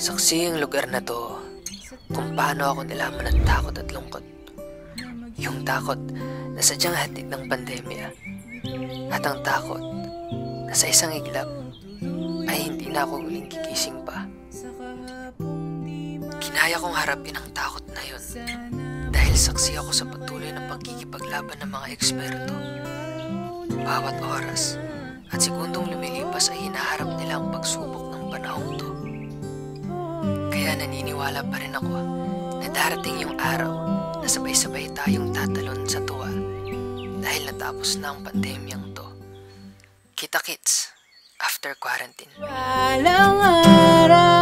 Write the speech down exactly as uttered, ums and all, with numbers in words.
Saksi ang lugar na to kung paano ako nilaman ng takot at lungkot. Yung takot na sadyang hatid ng pandemya. At ang takot na sa isang iglap ay hindi na ako uling gigising pa. Kinaya kong harapin ang takot na yun dahil saksi ako sa patuloy na pagkikipaglaban ng mga eksperto. Bawat oras at segundong lumilipas ay hinaharap nila ang pagsubok ng panahong to. Kaya naniniwala pa rin ako na darating yung araw na sabay-sabay tayong tatalon sa tuwa dahil natapos na ang pandemyang to. Kita-kits after quarantine. Walang araw